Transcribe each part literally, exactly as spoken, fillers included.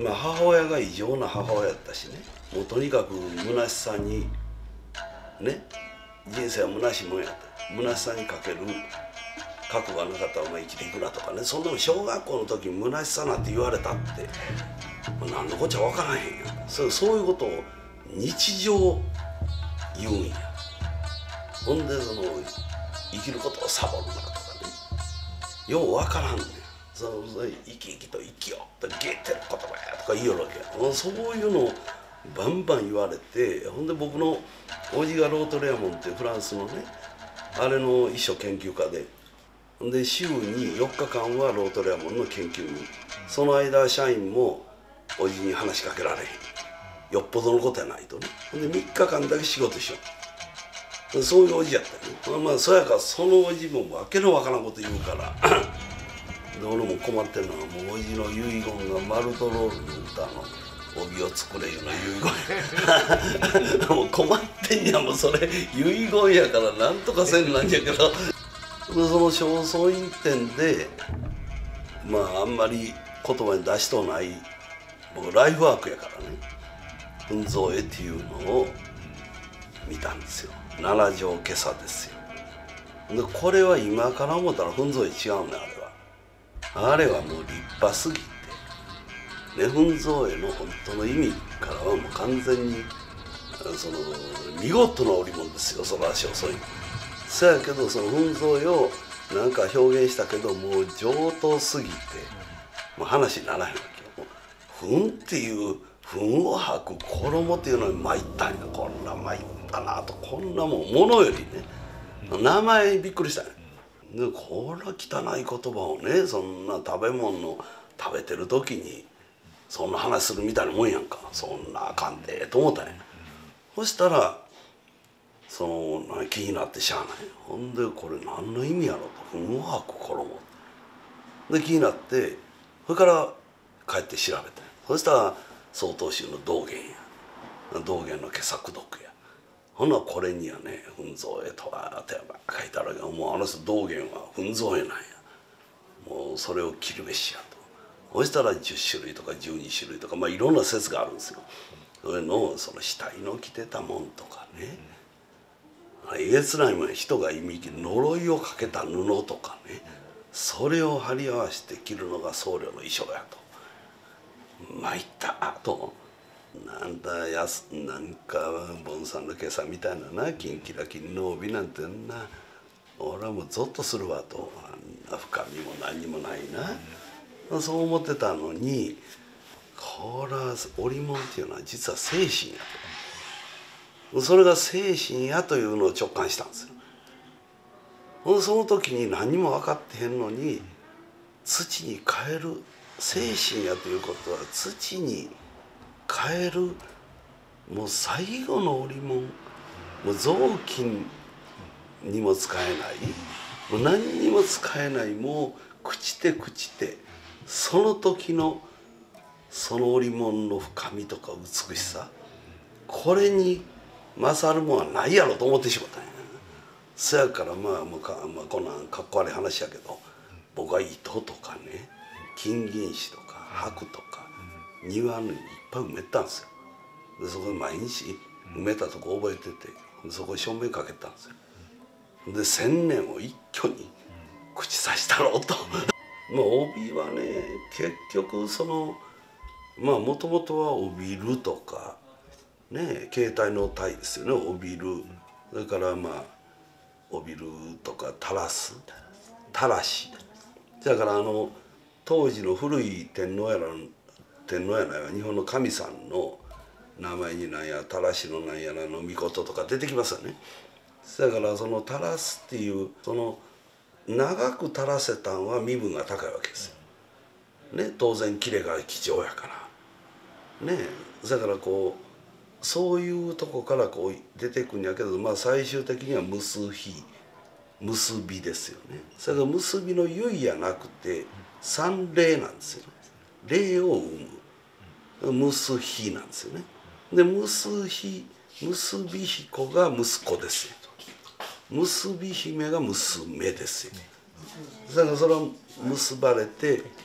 まあ母親が異常な母親やったしね、もうとにかく虚しさにね、人生は虚しいもんやって、虚しさにかける覚悟がなかったらお前生きていくなとかね、そんな小学校の時に虚しさなんて言われたって何のこっちゃ分からへんよ。そうそういうことを日常言うんや。ほんでその生きることをサボるなとかね、よう分からんねん。その生き生きと生きようってゲーテル言葉やとか言いよるわけや。そういうのをバンバン言われて、ほんで僕の叔父がロートレアモンってフランスのねあれの一種研究家で、で週によっかかんはロートレアモンの研究に、その間社員も叔父に話しかけられへん、よっぽどのことやないとね。でみっかかんだけ仕事しよう、そういう叔父やったよね。まあそやからその叔父もわけのわからんこと言うからで俺も困ってるのはもう叔父の遺言がマルトロールの歌の帯を作れいうの遺言もう困ってんや、もうそれ遺言やからなんとかせんなんやけどその正倉院展でまああんまり言葉に出しとうない僕ライフワークやからね、奮蔵絵っていうのを見たんですよ。七条今朝ですよ。でこれは今から思ったら奮蔵絵違うね、あれは。あれはもう立派すぎてね、奮蔵絵の本当の意味からはもう完全にその見事な織物ですよ、その足遅い。そやけどその奮蔵絵をなんか表現したけどもう上等すぎてもう話にならへんわけよ。糞っていう糞を吐く衣っていうのに参ったんや、こんな参ったなと、こんなもん物よりね名前びっくりしたんや。でこれは汚い言葉をね、そんな食べ物の食べてる時にそんな話するみたいなもんやんか。そんなあかんでと思ったんや。そしたらその気になってしゃあない。ほんでこれ何の意味やろと、糞を吐く衣で気になって、それから帰って調べて、そしたら曹洞宗の道元や、道元の傑作読や。ほなこれにはね奮蔵絵とはって書いてあるけど、もうあの人道元は奮蔵絵なんや、もうそれを切るべしやと。そしたらじゅっしゅるいとかじゅうにしゅるいとか、まあいろんな説があるんですよ。それのその死体の着てたもんとかね、えげつないもん、人が意味呪いをかけた布とかね、それを貼り合わせて着るのが僧侶の衣装やと。参ったと。なんだやすなんかボンさんの今朝みたいなな、キンキラキンの帯なんてんな、俺はもうゾッとするわと。あんな深みも何にもないな、そう思ってたのに、これは織物っていうのは実は精神やと。それが精神やというのを直感したんですよ。その時に何も分かってへんのに、土に変える精神やということは土に変えるもう最後の織物、もう雑巾にも使えない、もう何にも使えない、もう朽ちて朽ちて、その時のその織物の深みとか美しさ、これに勝るもんはないやろと思ってしまったんや。そやからまあもうか、まあ、こんなんかっこ悪い話やけど、僕は糸とかね金銀糸とか箔とか庭にいっぱい埋めたんですよ。でそこで毎日埋めたとこ覚えてて、そこに照明かけたんですよ。で千年を一挙に口さしたろうとまあ帯はね結局そのまあもともとは帯るとかね、携帯の帯ですよね、帯る。それからまあ帯るとか垂らす、垂らし。だからあの当時の古い天皇やら天皇やら日本の神さんの名前になんや垂らしのなんやらの御事とか出てきますよね。だからその垂らすっていうその長く垂らせたんは身分が高いわけですよ。ね、当然切れが貴重やからね。だからこうそういうとこからこう出てくんやけど、まあ最終的には結び結びですよね。それから結びの結やなくて三礼なんですよね。礼を生む結びなんですよね。で結び結び彦が息子ですよ。結び姫が娘ですよ。だからそれは結ばれて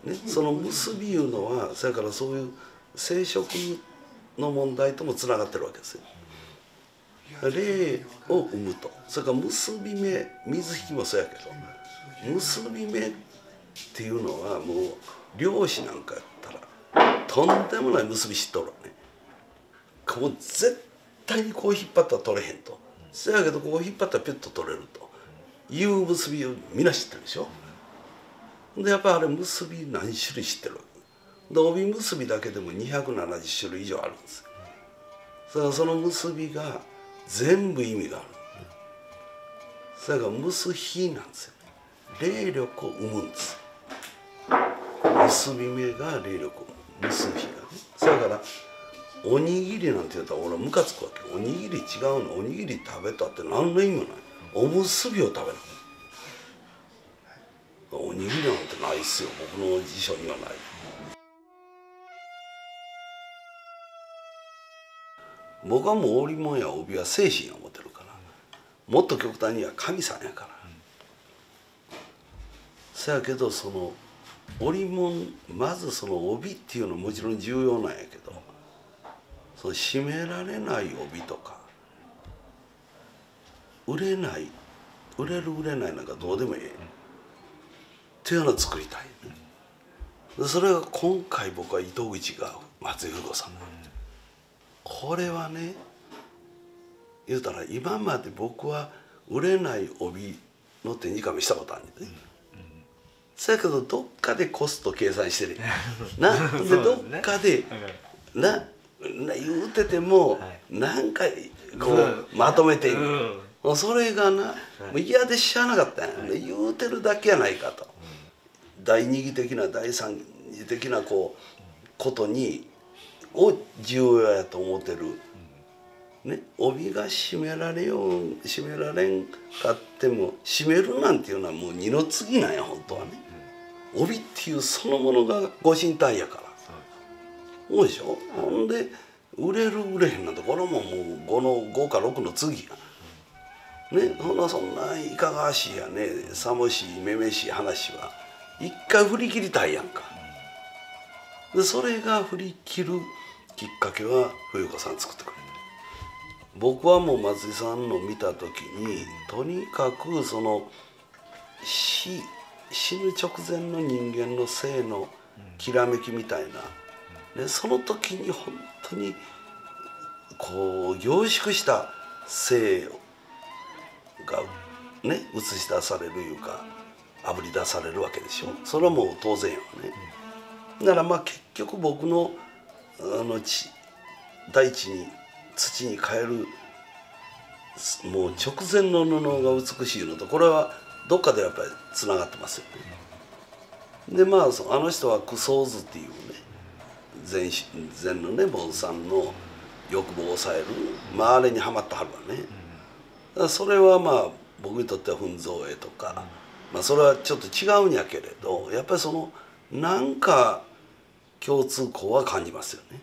ね、その結びいうのはそれからそういう生殖の問題ともつながってるわけですよ。霊を生むと、それから結び目、水引もそうやけど、結び目っていうのはもう漁師なんかやったらとんでもない結び知っとるわね。もう絶対にこう引っ張ったら取れへんと、そやけどこう引っ張ったらピュッと取れるという結びをみんな知ってるでしょ。でやっぱりあれ結び何種類知ってるわけで、帯結びだけでもにひゃくななじゅっしゅるい以上あるんですよ。それからその結びが全部意味がある。それから結びなんですよ。霊力を生むんです。結び目が霊力を生む、結びがね。それからおにぎりなんて言うたら俺はムカつくわけ。おにぎり違うの、おにぎり食べたって何の意味もない。おむすびを食べな。おにぎりなんてないっすよ、僕の辞書にはない。僕はもう織物や帯は精神を持ってるから、もっと極端には神さんやから。そやけどその織物、まずその帯っていうのはもちろん重要なんやけど、その締められない帯とか売れない、売れる売れないなんかどうでもいいっていうのを作りたい、ね、それが今回僕は糸口が松井富子さん、これはね言うたら今まで僕は売れない帯の手に紙したことあるんですね。そやけどどっかでコスト計算してるな。でどっかでなな言うてても何回こうまとめている、うん、それがな嫌で知らなかったんや、はい、言うてるだけやないかと、うん、第二義的な第三義的なこうことにを重要やと思ってる、うん、ね、帯が締められよう締められんかっても締めるなんていうのはもう二の次なんや本当はね、うん、帯っていうそのものがご神体やから。そうでしょ。ほんで売れる売れへんなんてこれももうごのごかろくの次やね。そんなそんないかがわしいやねさもしいめめしい話は一回振り切りたいやんか。でそれが振り切るきっかけは冬子さん作ってくれる。僕はもう松井さんの見た時にとにかくその死死ぬ直前の人間の生のきらめきみたいな、でその時に本当にこう凝縮した生がね映し出されるいうかあぶり出されるわけでしょ。それはもう当然やわね。だからまあ結局僕のあの地大地に土に変えるもう直前の布が美しいのとこれはどっかでやっぱりつながってますよね。でまああの人は九相図っていうね禅禅のね坊さんの欲望を抑える、まあ、あれにはまってはるわね。だからそれはまあ僕にとっては奮蔵絵とか、まあ、それはちょっと違うんやけれどやっぱりそのなんか共通項は感じますよね。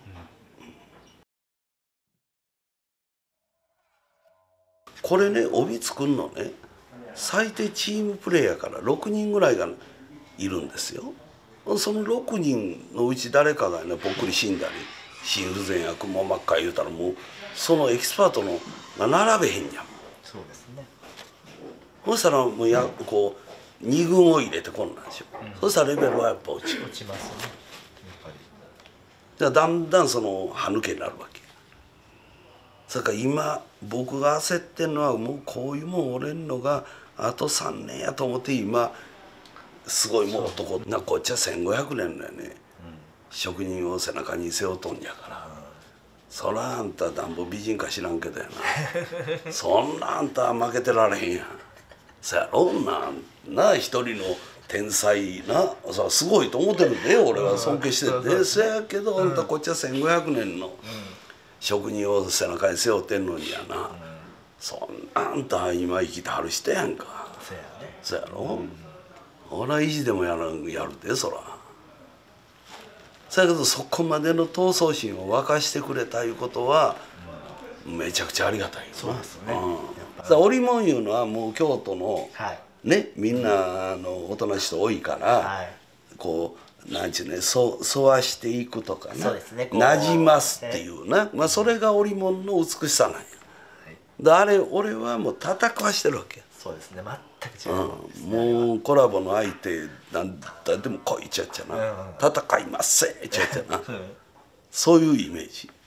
これね帯作るのね最低チームプレーやからろくにんぐらいがいるんですよ。そのろくにんのうち誰かがねぽっくり死んだり心不全やくも膜下言うたらもうそのエキスパートのが並べへんじゃん。 そうですね。 そしたらもうやこうに軍を入れてこんなんですよ、うん、そしたらレベルはやっぱ落ちる。 落ちますね。やっぱり。 じゃあだんだんその歯抜けになるわけ。それから今僕が焦ってんのはもうこういうもん折れんのがあとさんねんやと思って今すごいもう男なこっちはせんごひゃくねんのやね、うん、職人を背中に背負うとんじゃから、うん、そらあんたなんぼ美人か知らんけどやなそんなあんた負けてられへんやん。そやろなんな一人の天才なさすごいと思ってるんで俺は尊敬してて、そやけどあんたこっちはせんごひゃくねんの職人を背中に背負ってんのにやな、うん、そんなあんた今生きてはる人やんか。そやね。そやろ、うん、俺は意地でもやるやるでそら。そやけどそこまでの闘争心を沸かしてくれたいうことはめちゃくちゃありがたいよな。 そうですね。 うん、織物いうのはもう京都の、はい、ねみんなのおとなしい人多いから、はい、こなんちゅうね、そ沿わしていくとかな、 そうですね、こうなじますっていうな、まあ、それが織物の美しさなんや。であれ俺はもう戦わしてるわけや。 そうですね、全く違うもんですね、 うん、もうコラボの相手なんだでも来いっちゃっちゃな、うん、戦いませんっちゃっちゃなそういうイメージ。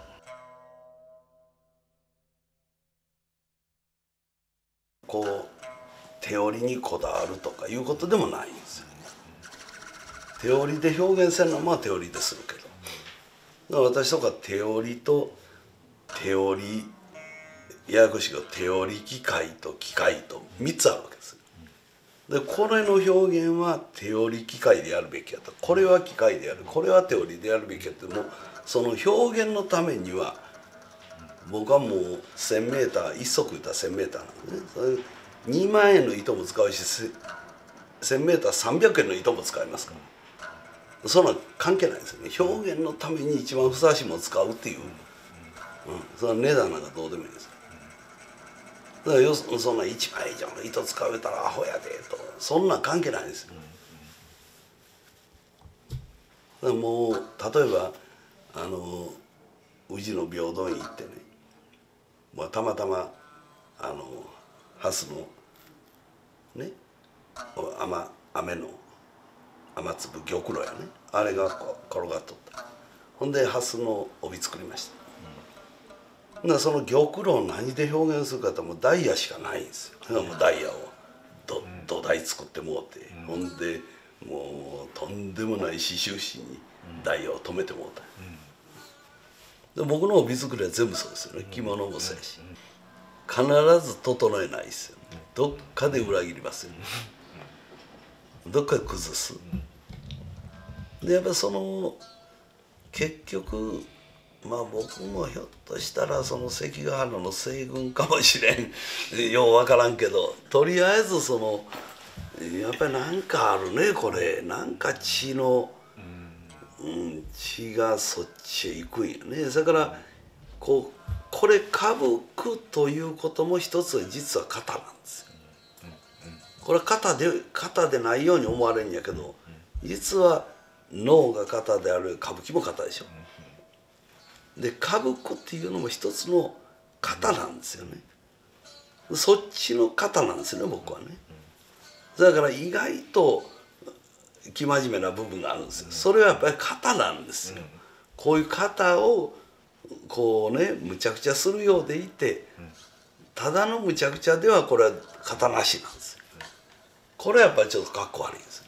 こう手織りにこだわるとかいうことでもないんですよね。手織りで表現せんのはまあ手織りでするけど、私とか手織りと手織りややこしいけど手織り機械と機械とみっつあるわけですよ。でこれの表現は手織り機械でやるべきやと、これは機械でやる、これは手織りでやるべきやって、もうその表現のためには僕はもう せんメーター一足いったら せんメーターなんでね、それにまんえんの糸も使うし せんメーターさんびゃくえんの糸も使いますから、そんな関係ないですよね。表現のために一番ふさわしいものを使うっていう、うん、その値段なんかどうでもいいです。だからよそんないちまん以上の糸使うたらアホやでと、そんなん関係ないですよ。だからもう例えばあの宇治の平等院行ってね、まあ、たまたまあの蓮のね雨雨の雨粒玉露やね、あれがこう転がっとった。ほんで蓮の帯作りました。うん、その玉露を何で表現するかってもうダイヤしかないんですよ。だからもうダイヤをど土台作ってもうて、うん、ほんでもうとんでもない刺繍紙にダイヤを留めてもうた。うん、で僕の帯作りは全部そうですよね。着物もそうやし、必ず整えないですよ。どっかで裏切りますよ。どっかで崩す。でやっぱその結局まあ僕もひょっとしたらその関ヶ原の西軍かもしれんよう分からんけど、とりあえずそのやっぱりなんかあるね、これなんか血の、うん、血がそっちへ行くんやね。だからこうこれかぶくということも一つは実は型なんですよ。これは型で型でないように思われるんやけど、実は脳が型である歌舞伎も型でしょ。で歌舞伎っていうのも一つの型なんですよね。そっちの型なんですよね、僕はね。だから意外と生真面目な部分があるんですよ。それはやっぱり型なんですよ。こういう型をこうねむちゃくちゃするようでいて、ただのむちゃくちゃではこれは型なしなんですよ。これはやっぱりちょっとかっこ悪いんです。